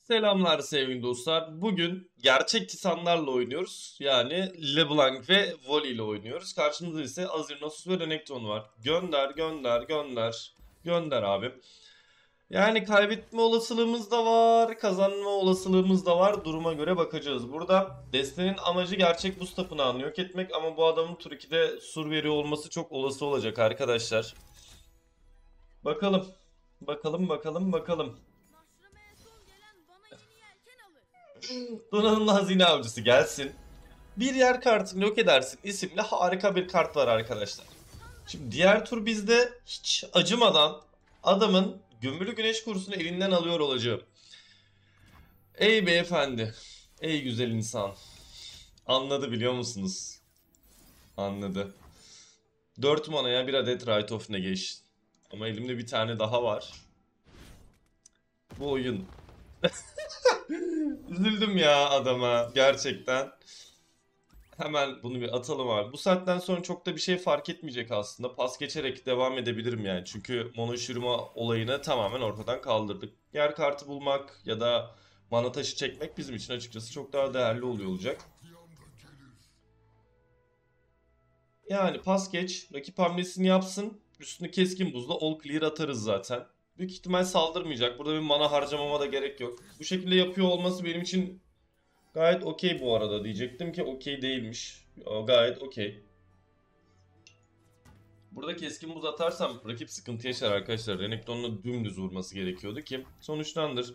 Selamlar sevgili dostlar. Bugün gerçek tisanlarla oynuyoruz. Yani LeBlanc ve Voli ile oynuyoruz. Karşımızda ise Azir, Nasus ve Renekton var. Gönder, gönder, gönder. Gönder abi. Yani kaybetme olasılığımız da var, kazanma olasılığımız da var. Duruma göre bakacağız. Burada destenin amacı gerçek buz tapınağını yok etmek ama bu adamın tur 2'de sur veriyor olması çok olası olacak arkadaşlar. Bakalım. Bakalım, bakalım, bakalım. Donanımlı hazine avcısı gelsin. Bir yer kartını yok edersin isimli harika bir kart var arkadaşlar. Şimdi diğer tur bizde hiç acımadan adamın gömülü güneş kursunu elinden alıyor olacağım. Ey beyefendi, ey güzel insan. Anladı biliyor musunuz? Anladı. 4 manaya bir adet Rite of Negation. Ama elimde bir tane daha var. Bu oyun. Üzüldüm ya adama gerçekten. Hemen bunu bir atalım abi. Bu saatten sonra çok da bir şey fark etmeyecek aslında. Pas geçerek devam edebilirim yani. Çünkü mono şürüme olayını tamamen ortadan kaldırdık. Yer kartı bulmak ya da mana taşı çekmek bizim için açıkçası çok daha değerli oluyor olacak. Yani pas geç. Rakip hamlesini yapsın. Üstünü keskin buzla all clear atarız zaten. Büyük ihtimal saldırmayacak. Burada bir mana harcamama da gerek yok. Bu şekilde yapıyor olması benim için gayet okey bu arada. Diyecektim ki okey değilmiş. Gayet okey. Burada keskin buz atarsam rakip sıkıntı yaşar arkadaşlar. Renekton'la dümdüz vurması gerekiyordu ki sonuçlandır.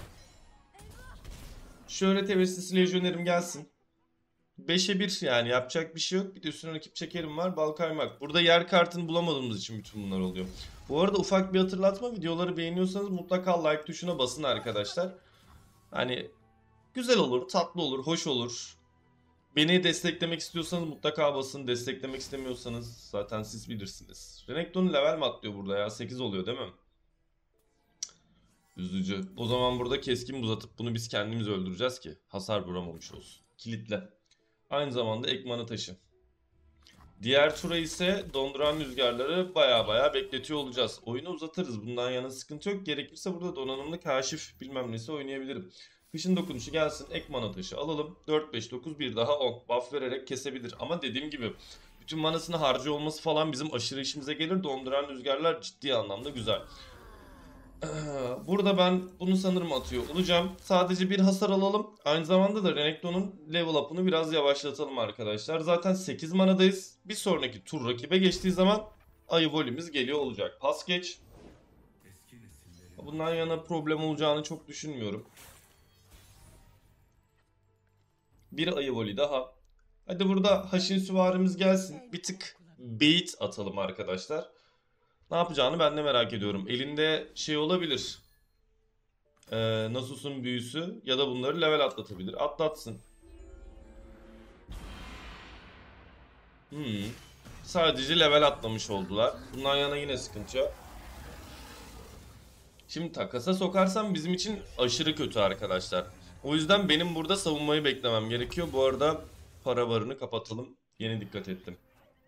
Şöyle tevessisi lejyonerim gelsin. 5'e 1 yani yapacak bir şey yok. Bir de üstüne rakip çekerim var. Bal kaymak. Burada yer kartını bulamadığımız için bütün bunlar oluyor. Bu arada ufak bir hatırlatma. Videoları beğeniyorsanız mutlaka like tuşuna basın arkadaşlar. Hani güzel olur, tatlı olur, hoş olur. Beni desteklemek istiyorsanız mutlaka basın. Desteklemek istemiyorsanız zaten siz bilirsiniz. Renekton level mi atlıyor burada ya? 8 oluyor değil mi? Üzücü. O zaman burada keskin buz atıp bunu biz kendimiz öldüreceğiz ki hasar vuramamış olsun. Kilitle. Aynı zamanda ek mana taşı. Diğer tura ise donduran rüzgarları baya bekletiyor olacağız. Oyunu uzatırız. Bundan yana sıkıntı yok. Gerekirse burada donanımlı kaşif bilmem nesi oynayabilirim. Kışın dokunuşu gelsin. Ek mana taşı alalım. 4-5-9 bir daha 10. Buff vererek kesebilir. Ama dediğim gibi bütün manasını harcıyor olması falan bizim aşırı işimize gelir. Donduran rüzgarlar ciddi anlamda güzel. Burada ben bunu sanırım atıyor olacağım. Sadece bir hasar alalım. Aynı zamanda da Renekton'un level up'ını biraz yavaşlatalım arkadaşlar. Zaten 8 manadayız. Bir sonraki tur rakibe geçtiği zaman ayı volümüz geliyor olacak. Pas geç. Bundan yana problem olacağını çok düşünmüyorum. Bir ayı voli daha. Hadi burada haşin süvarimiz gelsin. Bir tık bait atalım arkadaşlar. Ne yapacağını ben de merak ediyorum. Elinde şey olabilir. Nasus'un büyüsü ya da bunları level atlatabilir. Atlatsın. Hmm. Sadece level atlamış oldular. Bundan yana yine sıkıntı yok. Şimdi takasa sokarsam bizim için aşırı kötü arkadaşlar. O yüzden benim burada savunmayı beklemem gerekiyor. Bu arada para barını kapatalım. Yeni dikkat ettim.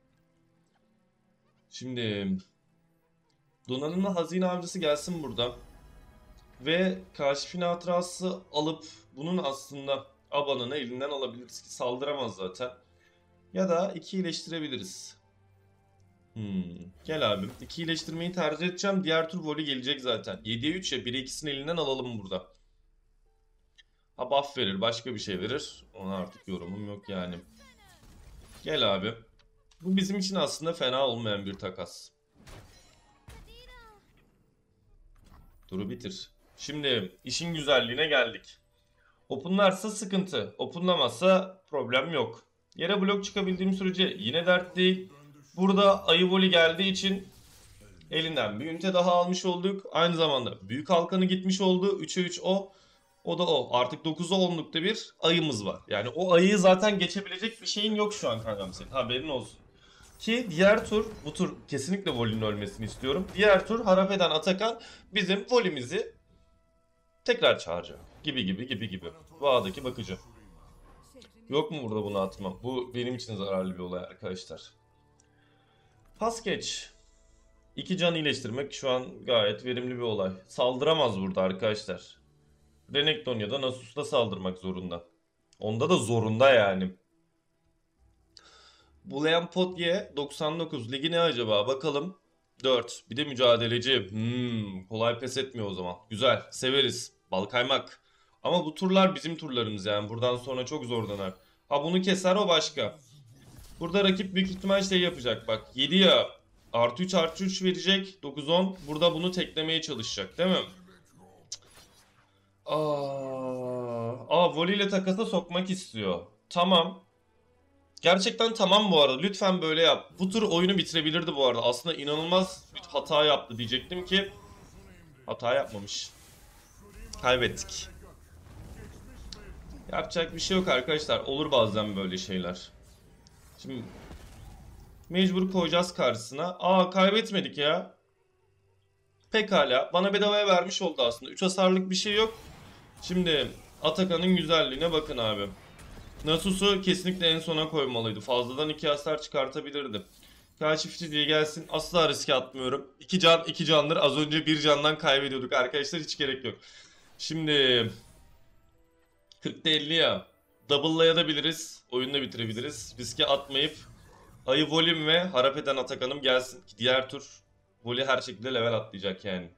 Şimdi donanımlı hazine avcısı gelsin burada. Ve kaşifin hatırası alıp bunun aslında abanını elinden alabiliriz ki saldıramaz zaten. Ya da 2 iyileştirebiliriz. Gel abim. 2 iyileştirmeyi tercih edeceğim. Diğer tur volü gelecek zaten. 7'ye 3 ya. 1'e 2'sini elinden alalım burada. Ha buff verir. Başka bir şey verir. Ona artık yorumum yok yani. Gel abi. Bu bizim için aslında fena olmayan bir takas. Turu bitir. Şimdi işin güzelliğine geldik. Openlarsa sıkıntı. Openlamazsa problem yok. Yere blok çıkabildiğim sürece yine dert değil. Burada ayı voli geldiği için elinden bir ünite daha almış olduk. Aynı zamanda büyük halkanı gitmiş oldu. 3'e 3 o. O da o. Artık 9'a 10'lukta bir ayımız var. Yani o ayıyı zaten geçebilecek bir şeyin yok şu an kankam senin. Haberin olsun. Ki diğer tur, bu tur kesinlikle volinin ölmesini istiyorum. Diğer tur harap eden Atakan bizim volimizi tekrar çağıracak. Gibi. Bağdaki bakıcı. Yok mu burada bunu atmam? Bu benim için zararlı bir olay arkadaşlar. Pas geç. 2 can iyileştirmek şu an gayet verimli bir olay. Saldıramaz burada arkadaşlar. Renekton ya da Nasus'ta saldırmak zorunda. Onda da zorunda yani. Bulayan Potye 99. Ligi ne acaba? Bakalım. 4. Bir de mücadeleci. Kolay pes etmiyor o zaman. Güzel. Severiz. Bal kaymak. Ama bu turlar bizim turlarımız yani. Buradan sonra çok zorlanar. Ha bunu keser o başka. Burada rakip büyük ihtimal şey yapacak. Bak 7 ya. Artı 3 artı 3 verecek. 9-10. Burada bunu teklemeye çalışacak değil mi? Volley ile takasa sokmak istiyor. Tamam. Gerçekten tamam bu arada. Lütfen böyle yap. Bu tur oyunu bitirebilirdi bu arada. Aslında inanılmaz bir hata yaptı diyecektim ki hata yapmamış. Kaybettik. Yapacak bir şey yok arkadaşlar. Olur bazen böyle şeyler. Şimdi mecbur koyacağız karşısına. Kaybetmedik ya. Pekala. Bana bedavaya vermiş oldu aslında. 3 hasarlık bir şey yok. Şimdi Atakan'ın güzelliğine bakın abi. Nasus'u kesinlikle en sona koymalıydı. Fazladan 2 hasar çıkartabilirdi. Kaşifçi diye gelsin. Asla riske atmıyorum. 2 can 2 candır. Az önce 1 candan kaybediyorduk arkadaşlar. Hiç gerek yok. Şimdi 40'ta 50 ya. Double'layabiliriz. Oyunu bitirebiliriz. Riske atmayıp Ayı Volim ve harap eden Atakan'ım gelsin. Diğer tur Voli her şekilde level atlayacak yani.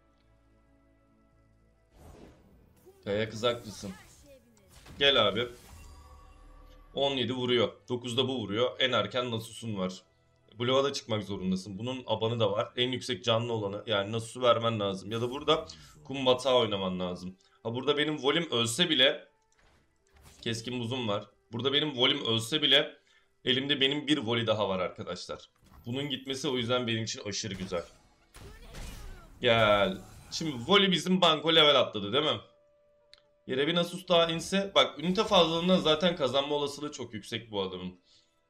Kaya kızaklısın. Gel abi. 17 vuruyor. 9'da bu vuruyor. En erken Nasus'un var. Bloğa da çıkmak zorundasın. Bunun abanı da var. En yüksek canlı olanı. Yani Nasus'u vermen lazım. Ya da burada Kumbata oynaman lazım. Ha burada benim volim ölse bile keskin buzum var. Burada benim volim ölse bile elimde benim bir voli daha var arkadaşlar. Bunun gitmesi o yüzden benim için aşırı güzel. Gel. Şimdi voli bizim banko level atladı değil mi? Yere bir Nasus daha inse. Bak ünite fazlalığından zaten kazanma olasılığı çok yüksek bu adamın.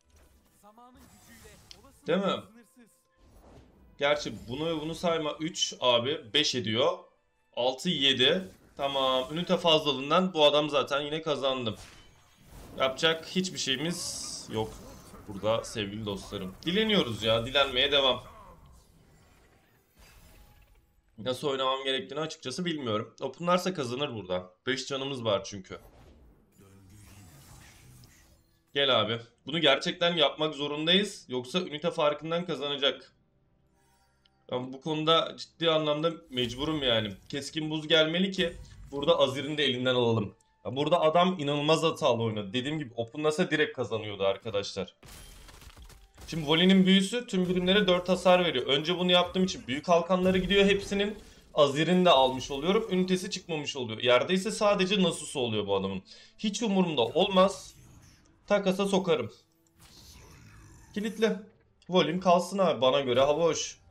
Değil mi? Gerçi bunu ve bunu sayma 3 abi 5 ediyor. 6 7. Tamam. Ünite fazlalığından bu adam zaten yine kazandı. Yapacak hiçbir şeyimiz yok burada sevgili dostlarım. Dileniyoruz ya. Dilenmeye devam. Nasıl oynamam gerektiğini açıkçası bilmiyorum. Openlarsa kazanır burada. 5 canımız var çünkü. Gel abi. Bunu gerçekten yapmak zorundayız. Yoksa ünite farkından kazanacak. Ben bu konuda ciddi anlamda mecburum yani. Keskin buz gelmeli ki burada Azir'in de elinden alalım. Ya burada adam inanılmaz hatalı oynadı. Dediğim gibi Open'lasa direkt kazanıyordu arkadaşlar. Şimdi Voli'nin büyüsü tüm birimlere 4 hasar veriyor. Önce bunu yaptığım için büyük kalkanları gidiyor hepsinin. Azir'ini de almış oluyorum. Ünitesi çıkmamış oluyor. Yerde ise sadece Nasus'u oluyor bu adamın. Hiç umurumda olmaz. Takasa sokarım. Kilitli. Volim kalsın abi. Bana göre hava hoş.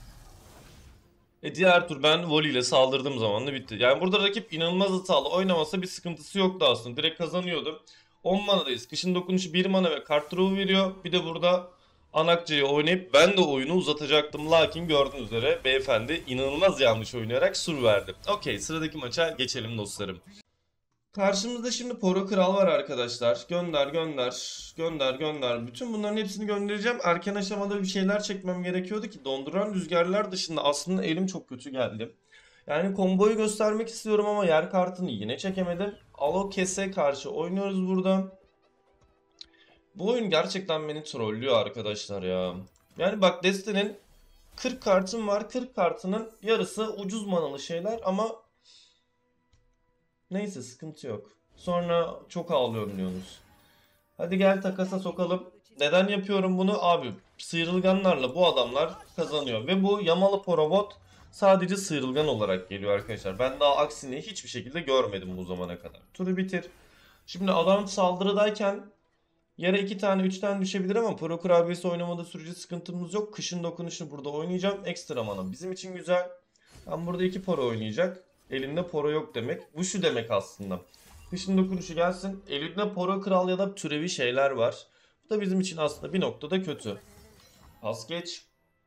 Diğer tur ben volley ile saldırdığım zaman da bitti. Yani burada rakip inanılmaz hatalı oynamasa bir sıkıntısı yoktu aslında. Direkt kazanıyordu. 10 manadayız. Kışın dokunuşu 1 mana ve kart draw veriyor. Bir de burada Anakçı'yı oynayıp ben de oyunu uzatacaktım. Lakin gördüğünüz üzere beyefendi inanılmaz yanlış oynayarak sur verdi. Okey, sıradaki maça geçelim dostlarım. Karşımızda şimdi Poro Kral var arkadaşlar. Gönder gönder. Gönder gönder. Bütün bunların hepsini göndereceğim. Erken aşamada bir şeyler çekmem gerekiyordu ki donduran rüzgarlar dışında aslında elim çok kötü geldi. Yani komboyu göstermek istiyorum ama yer kartını yine çekemedim. Alokes'e karşı oynuyoruz burada. Bu oyun gerçekten beni trollüyor arkadaşlar ya. Yani bak Destiny'nin 40 kartım var. 40 kartının yarısı ucuz manalı şeyler ama neyse sıkıntı yok. Sonra çok ağlıyorum diyorsunuz. Hadi gel takasa sokalım. Neden yapıyorum bunu? Abi sıyrılganlarla bu adamlar kazanıyor. Ve bu Yamalı Porobot sadece sıyrılgan olarak geliyor arkadaşlar. Ben daha aksini hiçbir şekilde görmedim bu zamana kadar. Turu bitir. Şimdi adam saldırıdayken yere 2 tane 3 tane düşebilir ama Pro kurabiyesi oynamadığı sürece sıkıntımız yok. Kışın dokunuşunu burada oynayacağım. Ekstra mana bizim için güzel. Ben burada 2 Poro oynayacak. Elinde Poro yok demek. Bu şu demek aslında. Kışın dokunuşu gelsin. Elinde Poro Kral ya da türevi şeyler var. Bu da bizim için aslında bir noktada kötü. Pas geç.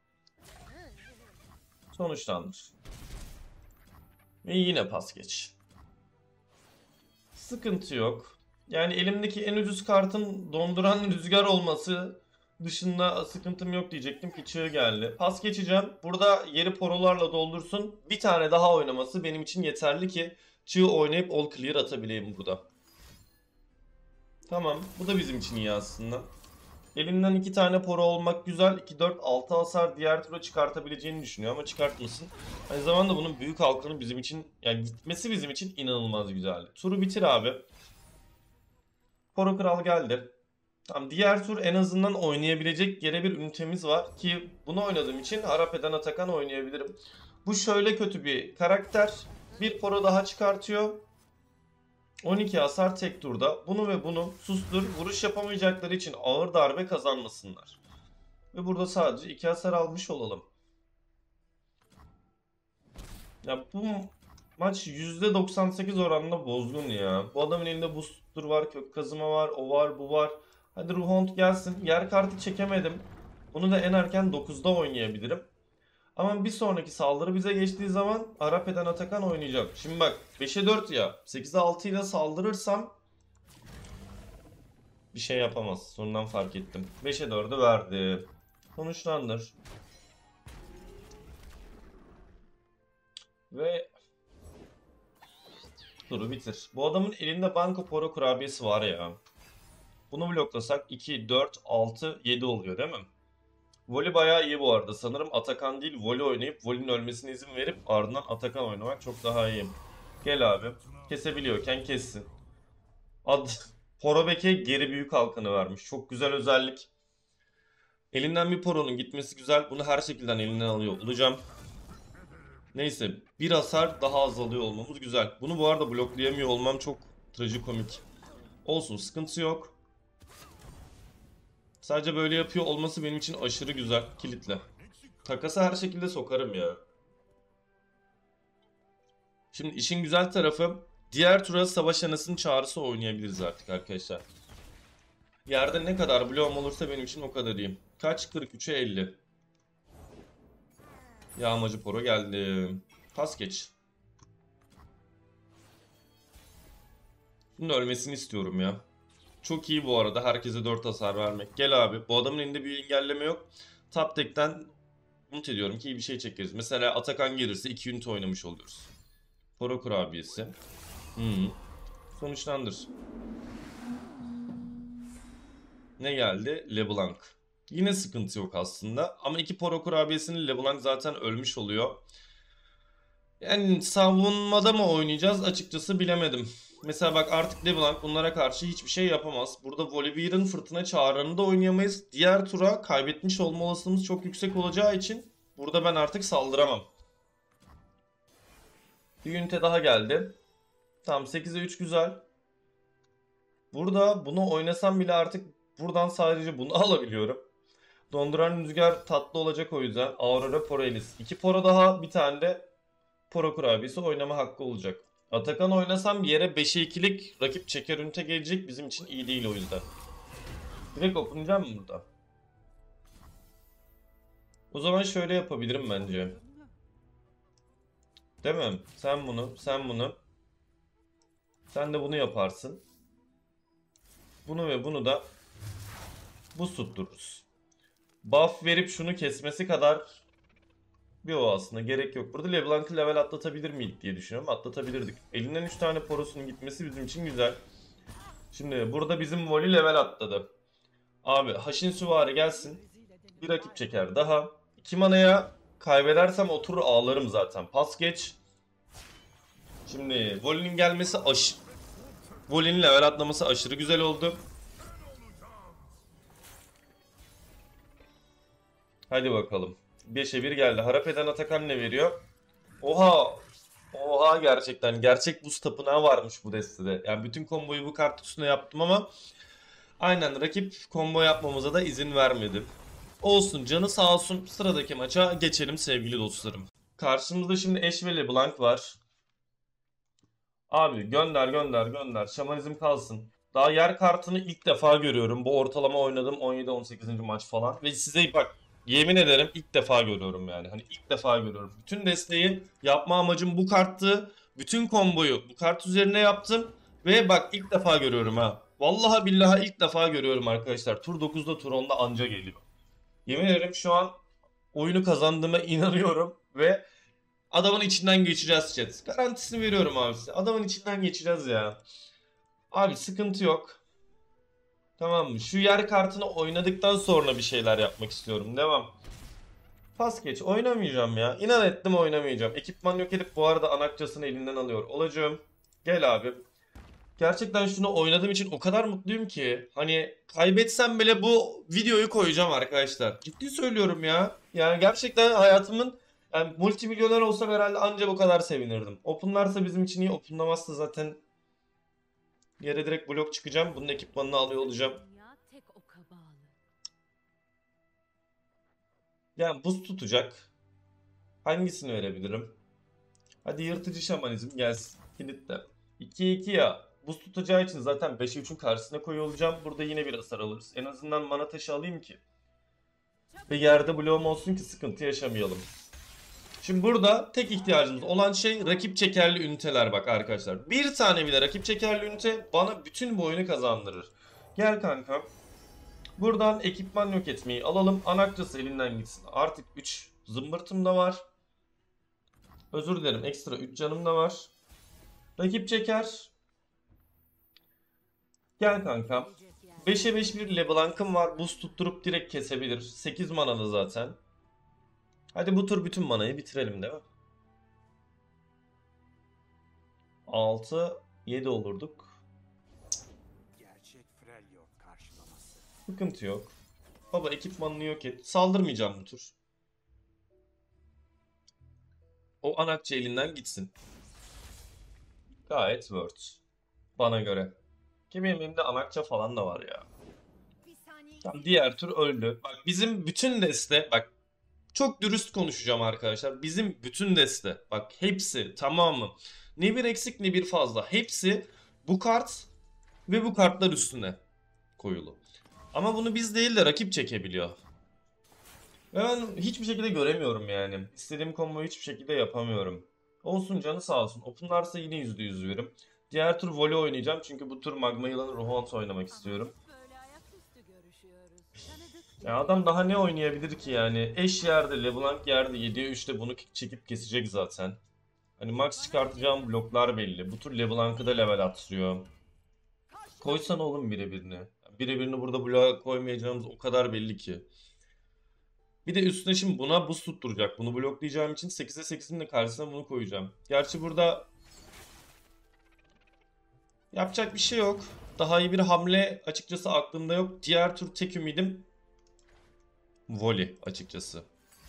Sonuçlandır. Ve yine pas geç. Sıkıntı yok. Yani elimdeki en ucuz kartın donduran rüzgar olması dışında sıkıntım yok diyecektim ki çığ geldi. Pas geçeceğim. Burada yeri porolarla doldursun. Bir tane daha oynaması benim için yeterli ki Çığ oynayıp all clear atabileyim burada. Tamam. Bu da bizim için iyi aslında. Elinden 2 tane poro olmak güzel. 2, 4, 6 hasar diğer tura çıkartabileceğini düşünüyor ama çıkartmasın. Aynı zamanda bunun büyük halkanın bizim için, yani gitmesi bizim için inanılmaz güzeldi. Turu bitir abi. Poro Kral geldi. Tamam, diğer tur en azından oynayabilecek yere bir ünitemiz var ki bunu oynadığım için harap eden Atakan oynayabilirim. Bu şöyle kötü bir karakter. Bir poro daha çıkartıyor. 12 hasar tek turda. Bunu ve bunu sustur. Vuruş yapamayacakları için ağır darbe kazanmasınlar. Ve burada sadece 2 hasar almış olalım. Ya bu maç %98 oranında bozgun ya. Bu adamın elinde booster var, kök kazıma var, o var, bu var. Hadi Ruhond gelsin. Yer kartı çekemedim. Bunu da en erken 9'da oynayabilirim. Ama bir sonraki saldırı bize geçtiği zaman Arap eden Atakan oynayacak. Şimdi bak 5'e 4 ya. 8'e 6 ile saldırırsam bir şey yapamaz. Sonradan fark ettim. 5'e 4'ü verdi. Sonuçlandır. Ve turu bitir. Bu adamın elinde banko poro kurabiyesi var ya. Bunu bloklasak 2, 4, 6, 7 oluyor değil mi? Voli bayağı iyi bu arada. Sanırım Atakan değil Voli oynayıp Voli'nin ölmesine izin verip ardından Atakan oynamak çok daha iyi. Gel abi. Kesebiliyorken kessin. Ad Porobek'e geri büyük halkanı vermiş. Çok güzel özellik. Elinden bir Poro'nun gitmesi güzel. Bunu her şekilde elinden alıyor olacağım. Neyse. Bir hasar daha azalıyor olmamız güzel. Bunu bu arada bloklayamıyor olmam çok trajikomik. Olsun, sıkıntı yok. Sadece böyle yapıyor olması benim için aşırı güzel. Kilitle. Takası her şekilde sokarım ya. Şimdi işin güzel tarafı diğer tura savaş anasının çağrısı oynayabiliriz artık arkadaşlar. Yerde ne kadar bloğum olursa benim için o kadar iyi. Kaç? 43'e 50. Yağmacı poro geldi. Pas geç. Bunun ölmesini istiyorum ya. Çok iyi bu arada herkese 4 hasar vermek. Gel abi. Bu adamın elinde bir engelleme yok. Top deck'ten umut ediyorum ki iyi bir şey çekeriz. Mesela Atakan gelirse 2 ünite oynamış oluyoruz. Poro kurabiyesi. Sonuçlandır. Ne geldi? LeBlanc. Yine sıkıntı yok aslında. Ama 2 Poro kurabiyesinin LeBlanc zaten ölmüş oluyor. Yani savunmada mı oynayacağız açıkçası bilemedim. Mesela bak artık LeBlanc bunlara karşı hiçbir şey yapamaz. Burada Volibear'ın fırtına çağrını da oynayamayız. Diğer tura kaybetmiş olma olasılığımız çok yüksek olacağı için burada ben artık saldıramam. Bir ünite daha geldi. Tamam, 8'e 3 güzel. Burada bunu oynasam bile artık buradan sadece bunu alabiliyorum. Donduran rüzgar tatlı olacak o yüzden. Aurora Porelis. 2 poro daha, bir tane de poro kurabiyesi oynama hakkı olacak. Atakan oynasam bir yere 5'e 2'lik rakip çeker ünite gelecek. Bizim için iyi değil o yüzden. Direkt okunacağım mı burada? O zaman şöyle yapabilirim bence. Değil mi? Sen bunu, sen bunu. Sen de bunu yaparsın. Bunu ve bunu da bu tuttururuz. Buff verip şunu kesmesi kadar bir o aslında gerek yok. Burada LeBlanc'ı level atlatabilir miydik diye düşünüyorum. Atlatabilirdik. Elinden 3 tane porosunun gitmesi bizim için güzel. Şimdi burada bizim Voli level atladı. Abi Haşin Süvari gelsin. Bir rakip çeker daha. 2 manaya kaybedersem oturur ağlarım zaten. Pas geç. Şimdi Voli'nin gelmesi Voli'nin level atlaması aşırı güzel oldu. Hadi bakalım. 5'e 1 geldi. Harap eden Atakan ne veriyor? Oha! Oha gerçekten. Gerçek buz tapınağı varmış bu destede. Yani bütün komboyu bu kart üstüne yaptım ama aynen rakip combo yapmamıza da izin vermedi. Olsun, canı sağ olsun. Sıradaki maça geçelim sevgili dostlarım. Karşımızda şimdi Ashe ve LeBlanc var. Abi gönder gönder gönder. Şamanizm kalsın. Daha yer kartını ilk defa görüyorum. Bu ortalama oynadım 17-18. maç falan. Ve size bak yemin ederim ilk defa görüyorum yani. Hani ilk defa görüyorum. Bütün desteği yapma amacım bu karttı. Bütün komboyu bu kart üzerine yaptım. Ve bak ilk defa görüyorum ha. Vallahi billahi ilk defa görüyorum arkadaşlar. Tur 9'da tur 10'da anca geliyor. Yemin ederim şu an oyunu kazandığıma inanıyorum. Ve Adamın içinden geçeceğiz chat. Garantisini veriyorum abi size. Adamın içinden geçeceğiz ya. Abi sıkıntı yok. Tamam mı? Şu yer kartını oynadıktan sonra bir şeyler yapmak istiyorum. Devam. Pas geç. Oynamayacağım ya. İnan ettim oynamayacağım. Ekipman yok edip bu arada anakçasını elinden alıyor. Olacağım. Gel abi. Gerçekten şunu oynadığım için o kadar mutluyum ki. Hani kaybetsem bile bu videoyu koyacağım arkadaşlar. Ciddi söylüyorum ya. Yani gerçekten hayatımın yani multimilyoner olsam herhalde anca bu kadar sevinirdim. Openlarsa bizim için iyi. Openlamazsa zaten yere direkt blok çıkacağım. Bunun ekipmanını alıyor olacağım. Yani buz tutacak. Hangisini verebilirim? Hadi yırtıcı şamanizm gelsin. Kilitle. 2'ye 2 ya. Buz tutacağı için zaten 5'e 3'ün karşısına koyuyor olacağım. Burada yine bir hasar alırız. En azından mana taşı alayım ki. Ve yerde bloğum olsun ki sıkıntı yaşamayalım. Şimdi burada tek ihtiyacımız olan şey rakip çekerli üniteler bak arkadaşlar. Bir tane bile rakip çekerli ünite bana bütün bu oyunu kazandırır. Gel kanka. Buradan ekipman yok etmeyi alalım. Anakçası elinden gitsin. Artık 3 zımbırtım da var. Özür dilerim, ekstra 3 canım da var. Rakip çeker. Gel kankam. 5'e 5 bir LeBlanc'ım var. Boost tutturup direkt kesebilir. 8 manalı zaten. Hadi bu tur bütün manayı bitirelim değil mi? 6 7 olurduk. Sıkıntı yok. Baba ekipmanını yok et. Saldırmayacağım bu tur. O anakçı elinden gitsin. Gayet worth. Bana göre. Kimi elimde anakça falan da var ya. Tamam, diğer tur öldü. Bak bizim bütün deste bak çok dürüst konuşacağım arkadaşlar. Bizim bütün deste bak hepsi tamamı. Ne bir eksik ne bir fazla. Hepsi bu kart ve bu kartlar üstüne koyulu. Ama bunu biz değil de rakip çekebiliyor. Ve ben hiçbir şekilde göremiyorum yani. İstediğim komboyu hiçbir şekilde yapamıyorum. Olsun canı sağ olsun. Openlarsa yine %100 verim. Diğer tur voley oynayacağım çünkü bu tur Magma Yılanı Ruhont oynamak istiyorum. Ya adam daha ne oynayabilir ki yani? Eş yerde, LeBlanc yerde 7'ye 3'te bunu çekip kesecek zaten. Hani max çıkartacağım bloklar belli. Bu tur LeBlanc'ı da level atlıyor. Koysana oğlum birebirini. Birebirini burada bloğa koymayacağımız o kadar belli ki. Bir de üstüne şimdi buna buz tutturacak. Bunu bloklayacağım için 8'e 8'in de karşısına bunu koyacağım. Gerçi burada yapacak bir şey yok. Daha iyi bir hamle açıkçası aklımda yok. Diğer tur tek ümidim volley açıkçası.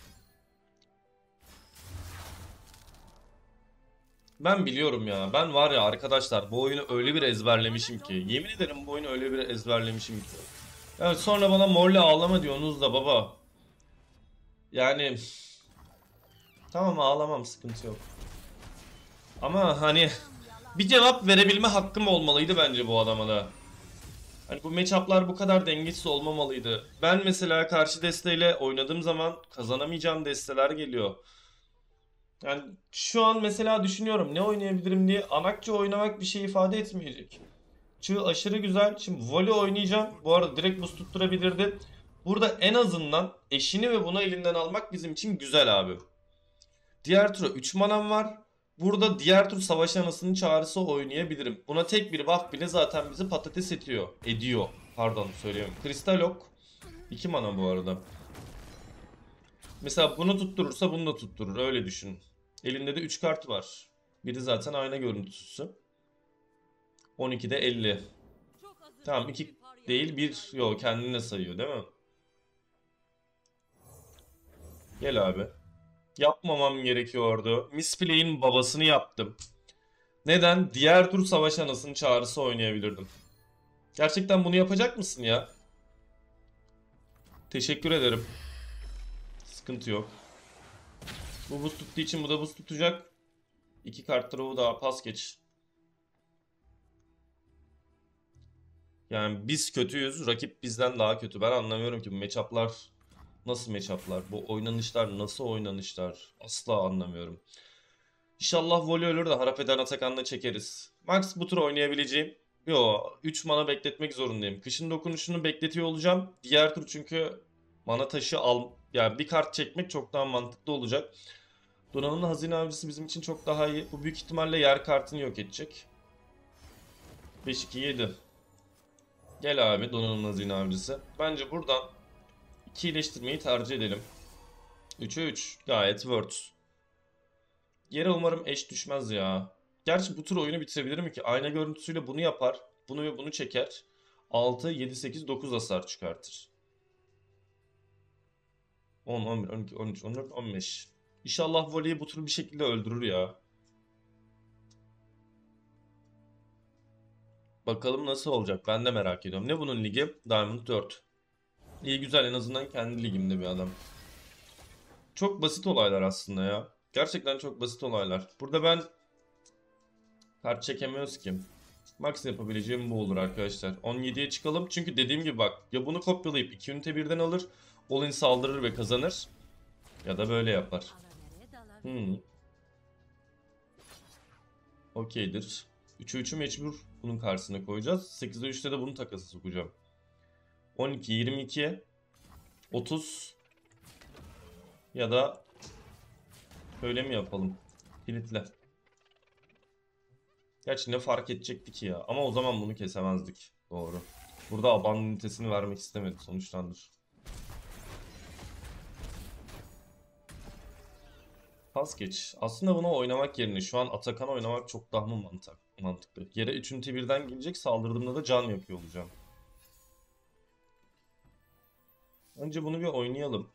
Ben biliyorum ya. Ben var ya arkadaşlar bu oyunu öyle bir ezberlemişim ki. Yemin ederim bu oyunu öyle bir ezberlemişim ki. Yani sonra bana morle ağlama diyorsunuz da baba. Yani tamam ağlamam sıkıntı yok. Ama hani bir cevap verebilme hakkım olmalıydı bence bu adama da. Hani bu matchup'lar bu kadar dengesiz olmamalıydı. Ben mesela karşı desteyle oynadığım zaman kazanamayacağım desteler geliyor. Yani şu an mesela düşünüyorum ne oynayabilirim diye. Anakçı oynamak bir şey ifade etmeyecek. Çığ aşırı güzel. Şimdi voley oynayacağım. Bu arada direkt boost tutturabilirdi. Burada en azından eşini ve bunu elinden almak bizim için güzel abi. Diğer tura 3 manam var. Burada diğer tur savaş anasının çağrısı oynayabilirim. Buna tek bir buff bile zaten bizi patates ediyor. Pardon söyleyeyim. Kristal ok. 2 mana bu arada. Mesela bunu tutturursa bunu da tutturur. Öyle düşün. Elinde de 3 kart var. Biri zaten ayna görüntüsü. 12'de 50. Tamam 2 değil 1. Yok kendine sayıyor değil mi? Gel abi. Yapmamam gerekiyordu. Misplay'in babasını yaptım. Neden? Diğer tur savaş anasının çağrısı oynayabilirdim. Gerçekten bunu yapacak mısın ya? Teşekkür ederim. Sıkıntı yok. Bu buz tuttuğu için bu da buz tutacak. 2 kart draw'u daha pas geç. Yani biz kötüyüz. Rakip bizden daha kötü. Ben anlamıyorum ki bu matchup'lar nasıl matchup'lar? Bu oynanışlar nasıl oynanışlar? Asla anlamıyorum. İnşallah voley ölür de harap eden Atakan'la çekeriz. Max bu tur oynayabileceğim. Yo 3 mana bekletmek zorundayım. Kışın dokunuşunu bekletiyor olacağım. Diğer tur çünkü mana taşı al yani bir kart çekmek çok daha mantıklı olacak. Donanımlı hazine avcısı bizim için çok daha iyi. Bu büyük ihtimalle yer kartını yok edecek. 5-2-7. Gel abi donanımlı hazine avcısı. Bence buradan 2 iyileştirmeyi tercih edelim. 3'e 3 gayet worth. Yere umarım eş düşmez ya. Gerçi bu tur oyunu bitirebilirim ki. Ayna görüntüsüyle bunu yapar. Bunu ve bunu çeker. 6, 7, 8, 9 hasar çıkartır. 10, 11, 12, 13, 14, 15. İnşallah voleyi bu tur bir şekilde öldürür ya. Bakalım nasıl olacak, ben de merak ediyorum. Ne bunun ligi? Diamond 4. İyi güzel, en azından kendi ligimde bir adam. Çok basit olaylar aslında ya. Gerçekten çok basit olaylar. Burada ben kart çekemiyoruz ki. Max yapabileceğim bu olur arkadaşlar. 17'ye çıkalım. Çünkü dediğim gibi bak, ya bunu kopyalayıp 2 ünite birden alır. All-in saldırır ve kazanır. Ya da böyle yapar. Okeydir. 3'e 3'ü mecbur bunun karşısına koyacağız. 8'e 3'te de bunun takası sokacağım. 12, 22, 30 ya da böyle mi yapalım? Kilitle. Gerçi ne fark edecekti ki ya. Ama o zaman bunu kesemezdik. Doğru. Burada aban ünitesini vermek istemedi sonuçlandır. Pas geç. Aslında bunu oynamak yerine şu an Atakan oynamak çok daha mı mantıklı? Yere 3 ünite birden gelecek, saldırdığımda da can yapıyor olacağım. Önce bunu bir oynayalım.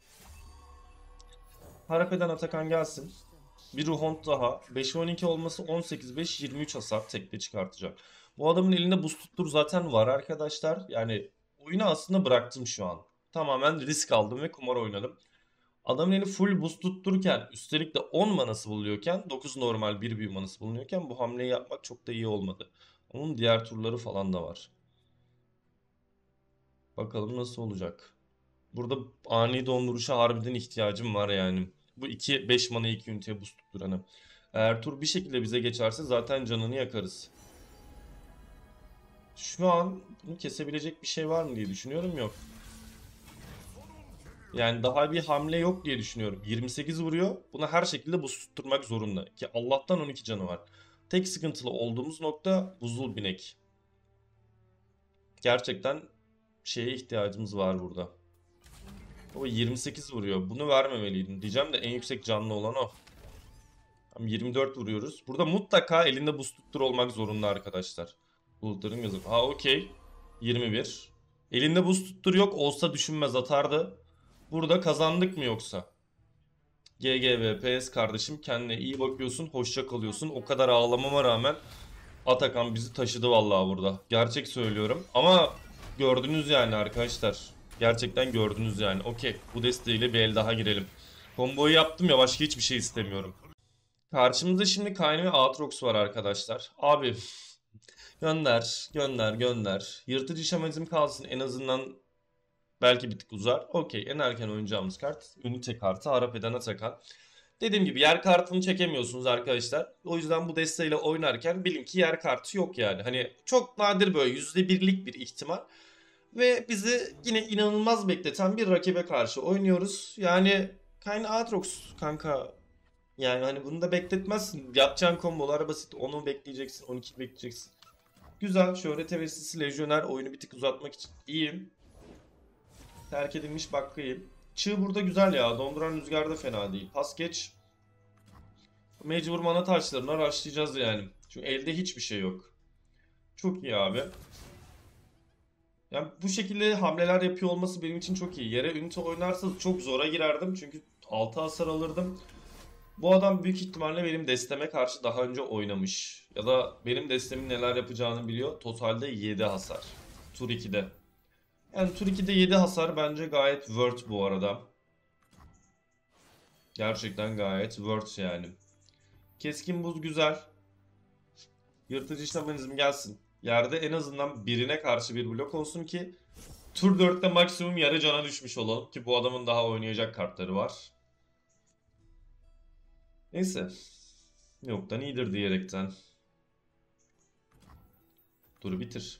Harap eden Atakan gelsin. Bir Ruhont daha. 5'e 12 olması 18-5, 23 hasar tekte çıkartacak. Bu adamın elinde buz tuttur zaten var arkadaşlar. Yani oyunu aslında bıraktım şu an. Tamamen risk aldım ve kumar oynadım. Adamın eli full buz tuttururken, üstelik de 10 manası buluyorken, 9 normal 1 büyü manası bulunuyorken bu hamleyi yapmak çok da iyi olmadı. Onun diğer turları falan da var. Bakalım nasıl olacak. Burada ani donduruşa harbiden ihtiyacım var yani. Bu 2 5 mana 2 üniteye boost tutturanı. Eğer tur bir şekilde bize geçerse zaten canını yakarız. Şu an bunu kesebilecek bir şey var mı diye düşünüyorum, yok. Yani daha bir hamle yok diye düşünüyorum. 28 vuruyor. Buna her şekilde boost tutturmak zorunda. Ki Allah'tan 12 canı var. Tek sıkıntılı olduğumuz nokta buzul binek. Gerçekten şeye ihtiyacımız var burada. O 28 vuruyor. Bunu vermemeliydim diyeceğim de en yüksek canlı olan o. 24 vuruyoruz. Burada mutlaka elinde buz tuttur olmak zorunda arkadaşlar. Bulutların yazı. Ha okey. 21. Elinde buz tuttur yok olsa düşünmez atardı. Burada kazandık mı yoksa? GGVPS kardeşim, kendine iyi bakıyorsun. Hoşça kalıyorsun. O kadar ağlamama rağmen Atakan bizi taşıdı vallahi burada. Gerçek söylüyorum. Ama gördünüz yani arkadaşlar. Gerçekten gördünüz yani. Okey. Bu desteğiyle bir el daha girelim. Komboyu yaptım ya, başka hiçbir şey istemiyorum. Karşımızda şimdi Kayn ve Aatrox var arkadaşlar. Abi gönder, gönder, gönder. Yırtıcı şamanizm kalsın en azından, belki bir tık uzar. Okey, en erken oynayacağımız kart ünite kartı, harap eden Atakan. Dediğim gibi yer kartını çekemiyorsunuz arkadaşlar. O yüzden bu desteğiyle oynarken bilin ki yer kartı yok yani. Hani çok nadir, böyle %1'lik bir ihtimal. Ve bizi yine inanılmaz bekleten bir rakibe karşı oynuyoruz. Yani Kayn Aatrox kanka. Yani hani bunu da bekletmezsin. Yapacağın kombolar basit. Onu bekleyeceksin. 12 bekleyeceksin. Güzel. Şöhret heveslisi lejyoner, oyunu bir tık uzatmak için iyiyim. Terk edilmiş bakayım. Çığ burada güzel ya. Donduran rüzgar da fena değil. Pas geç. Mecbur mana taşlarına rushlayacağız yani. Çünkü elde hiçbir şey yok. Çok iyi abi. Yani bu şekilde hamleler yapıyor olması benim için çok iyi. Yere ünite oynarsa çok zora girerdim. Çünkü 6 hasar alırdım. Bu adam büyük ihtimalle benim desteme karşı daha önce oynamış. Ya da benim destemin neler yapacağını biliyor. Totalde 7 hasar. Tur 2'de. Yani tur 2'de 7 hasar bence gayet worth bu arada. Gerçekten gayet worth yani. Keskin buz güzel. Yırtıcı şamanizm gelsin. Yerde en azından birine karşı bir blok olsun ki tur 4'te maksimum yarı cana düşmüş olalım. Ki bu adamın daha oynayacak kartları var. Neyse. Yoktan iyidir diyerekten. Dur bitir.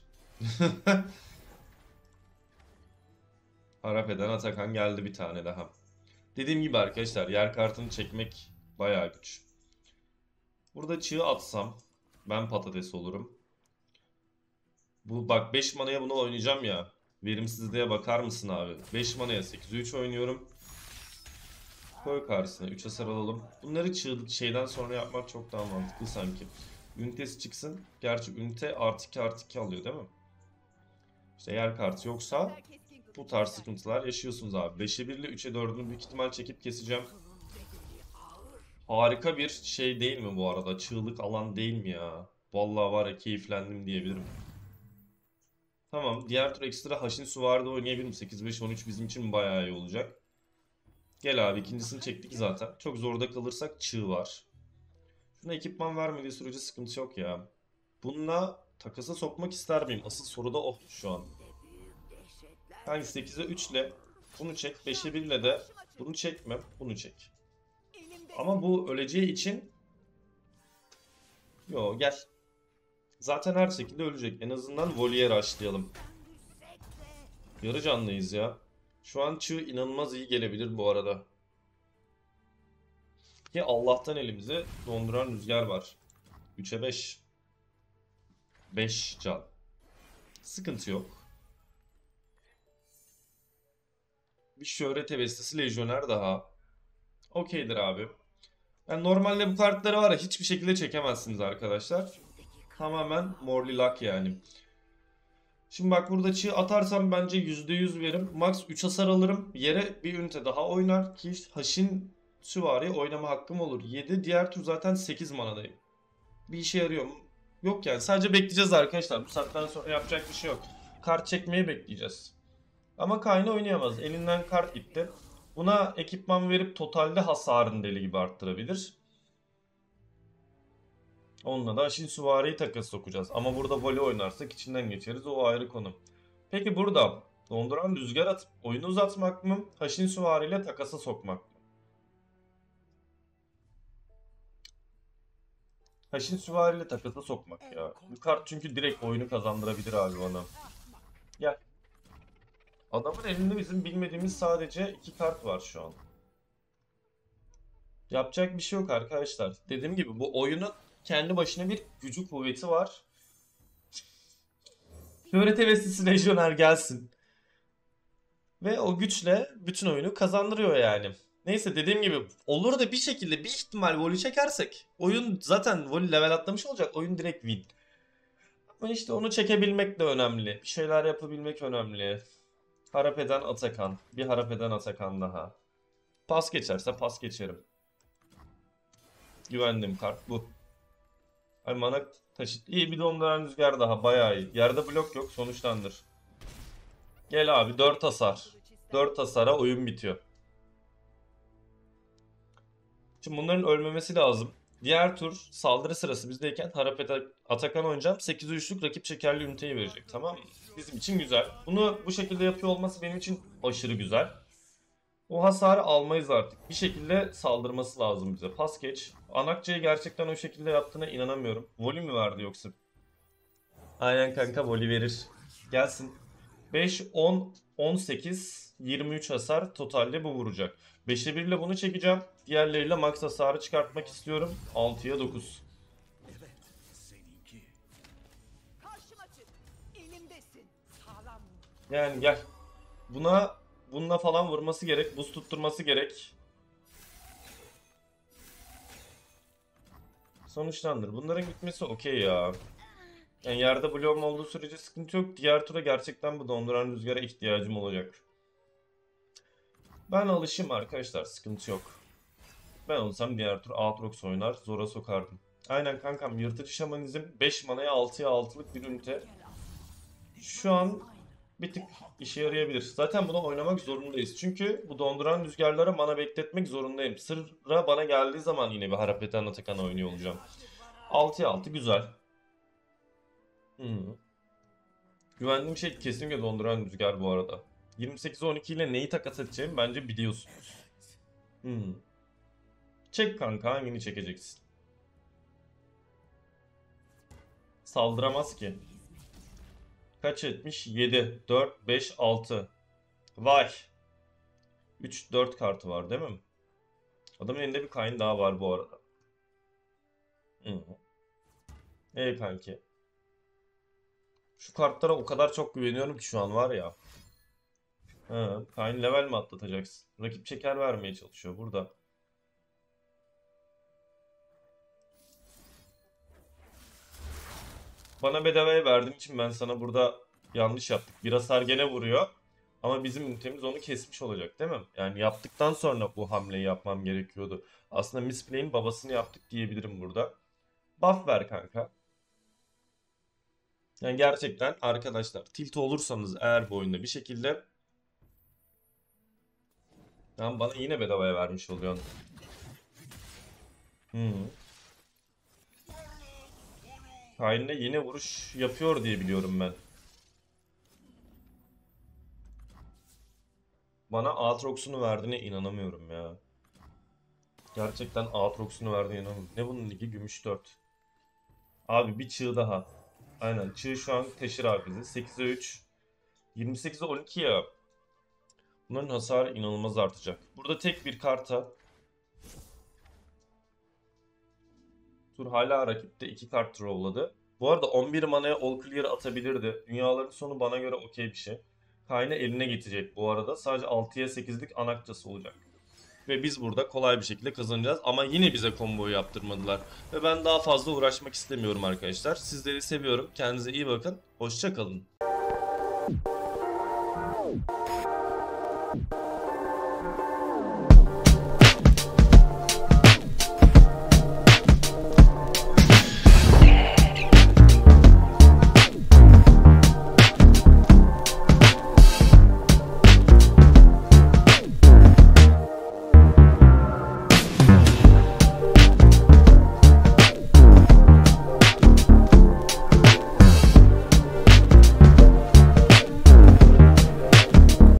Harap eden Atakan geldi bir tane daha. Dediğim gibi arkadaşlar, yer kartını çekmek Bayağı güç. Burada çığ atsam ben patates olurum. Bu bak 5 manaya bunu oynayacağım ya. Verimsizliğe bakar mısın abi? 5 manaya 8'e 3 oynuyorum. Koy karşısına 3 hasar alalım. Bunları çığ şeyden sonra yapmak çok daha mantıklı sanki. Ünitesi çıksın. Gerçi ünite artı 2 artı 2 alıyor değil mi? İşte yer kartı yoksa bu tarz sıkıntılar yaşıyorsunuz abi. 5'e 1 ile 3'e 4'ünü büyük ihtimal çekip keseceğim. Harika bir şey değil mi bu arada? Çığlık alan değil mi ya? Vallahi var ya keyiflendim diyebilirim. Tamam. Diğer tur ekstra Haşin Süvari'de oynayabilirim. 8-5-13 bizim için bayağı iyi olacak. Gel abi ikincisini çektik zaten. Çok zorda kalırsak çığ var. Şuna ekipman vermediği sürece sıkıntı yok ya. Bununla takasa sokmak ister miyim? Asıl soru da o şu an. Hangi 8'e 3 ile bunu çek. 5'e 1 ile de bunu çekmem. Bunu çek. Ama bu öleceği için yo gel. Zaten her şekilde ölecek. En azından Voliere açlayalım. Yarı canlıyız ya. Şu an çığ inanılmaz iyi gelebilir bu arada. Ki Allah'tan elimize donduran rüzgar var. 3'e 5. 5 can. Sıkıntı yok. Bir şöhret hevesli lejyoner daha. Okeydir abi. Yani normalde bu kartları var ya hiçbir şekilde çekemezsiniz arkadaşlar. Tamamen morly luck yani. Şimdi bak burada çığ atarsam bence %100 verim. Max 3 hasar alırım. Yere bir ünite daha oynar ki Haşin Süvari oynama hakkım olur. 7. Diğer tur zaten 8 manadayım. Bir işe yarıyor mu? Yok yani sadece bekleyeceğiz arkadaşlar. Bu saatten sonra yapacak bir şey yok. Kart çekmeyi bekleyeceğiz. Ama Kayn'ı oynayamaz. Elinden kart gitti. Buna ekipman verip totalde hasarını deli gibi arttırabilir. Onunla da Aşil Süvari'yi takas sokacağız. Ama burada voley oynarsak içinden geçeriz. O ayrı konu. Peki burada donduran rüzgar atıp oyunu uzatmak mı? Haşin Süvari ile takasa sokmak mı? Haşin Süvari ile takasa sokmak ya. Bu kart çünkü direkt oyunu kazandırabilir abi bana. Gel. Adamın elinde bizim bilmediğimiz sadece 2 kart var şu an. Yapacak bir şey yok arkadaşlar. Dediğim gibi bu oyunun kendi başına bir gücü kuvveti var. Şöhret heveslisi lejyoner gelsin. Ve o güçle bütün oyunu kazandırıyor yani. Neyse dediğim gibi olur da bir şekilde bir ihtimal voley çekersek oyun zaten voley level atlamış olacak. Oyun direkt win. Ama işte onu çekebilmek de önemli. Bir şeyler yapabilmek önemli. Harap eden Atakan. Bir harap eden Atakan daha. Pas geçerse pas geçerim. Güvendiğim kart bu. Ay mana taşıt. İyi bir donduran rüzgar daha bayağı iyi. Yerde blok yok sonuçlandır. Gel abi 4 hasar. 4 hasara oyun bitiyor. Şimdi bunların ölmemesi lazım. Diğer tur saldırı sırası bizdeyken Harapet Atakan oynayacağım. 8'e 3'lük rakip şekerli üniteyi verecek tamam mı? Bizim için güzel. Bunu bu şekilde yapıyor olması benim için aşırı güzel. O hasarı almayız artık. Bir şekilde saldırması lazım bize. Pas geç. Anakça'yı gerçekten o şekilde yaptığına inanamıyorum. Voli mi verdi yoksa? Aynen kanka voli verir. Gelsin. 5, 10, 18, 23 hasar totalde bu vuracak. 5'e 1 ile bunu çekeceğim. Diğerleriyle max hasarı çıkartmak istiyorum. 6'ya 9. Yani gel. Bununla falan vurması gerek. Buz tutturması gerek. Sonuçlandır. Bunların gitmesi okey ya. Yani yerde bloğum olduğu sürece sıkıntı yok. Diğer tura gerçekten bu donduran rüzgara ihtiyacım olacak. Ben alışım arkadaşlar. Sıkıntı yok. Ben olsam diğer tur Aatrox oynar. Zora sokardım. Aynen kankam. Yırtıcı şamanizm 5 manaya 6'ya 6'lık bir ünite. Şu an bir tık işe yarayabilir. Zaten bunu oynamak zorundayız. Çünkü bu donduran rüzgarlara mana bekletmek zorundayım. Sıra bana geldiği zaman yine bir Harapeten Atakan oynuyor olacağım. 6'ya 6 güzel. Hı. Güvendiğim şey kesinlikle donduran rüzgar bu arada. 28-12 ile neyi takas edeceğimi bence biliyorsunuz. Hı. Çek kanka hangini çekeceksin? Saldıramaz ki. Kaç etmiş? 7, 4, 5, 6. Vay. 3, 4 kartı var değil mi? Adamın elinde bir Kayn daha var bu arada. Hı. Kanki. Şu kartlara o kadar çok güveniyorum ki şu an var ya. Kayn level mi atlatacaksın? Rakip çeker vermeye çalışıyor burada. Bana bedavaya verdiğin için ben sana burada yanlış yaptık. Bir hasar gene vuruyor. Ama bizim ünitemiz onu kesmiş olacak değil mi? Yani yaptıktan sonra bu hamleyi yapmam gerekiyordu. Aslında Misplay'in babasını yaptık diyebilirim burada. Buff ver kanka. Yani gerçekten arkadaşlar tilt olursanız eğer bu oyunda bir şekilde yani bana yine bedavaya vermiş oluyorsun. Hmm. Kayn'le yine vuruş yapıyor diye biliyorum ben. Bana Aatrox'unu verdiğine inanamıyorum ya. Gerçekten Aatrox'unu verdiğine inanamıyorum. Ne bunun ligi? Gümüş 4. Abi bir çığ daha. Aynen çığ şu an taşır abi bizi. 8'e 3. 28'e 12 ya. Bunların hasarı inanılmaz artacak. Burada tek bir karta. Tur hala rakipte 2 kart drawladı. Bu arada 11 manaya all clear atabilirdi. Dünyaların sonu bana göre okey bir şey. Kayn'ı eline getirecek bu arada. Sadece 6'ya 8'lik anakçası olacak. Ve biz burada kolay bir şekilde kazanacağız. Ama yine bize combo'yu yaptırmadılar. Ve ben daha fazla uğraşmak istemiyorum arkadaşlar. Sizleri seviyorum. Kendinize iyi bakın. Hoşça kalın.